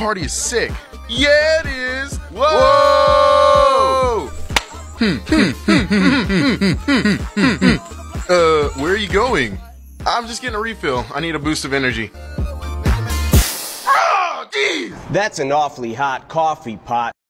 party is sick. Yeah, it is. Whoa! Where are you going? I'm just getting a refill. I need a boost of energy. Oh, geez! That's an awfully hot coffee pot.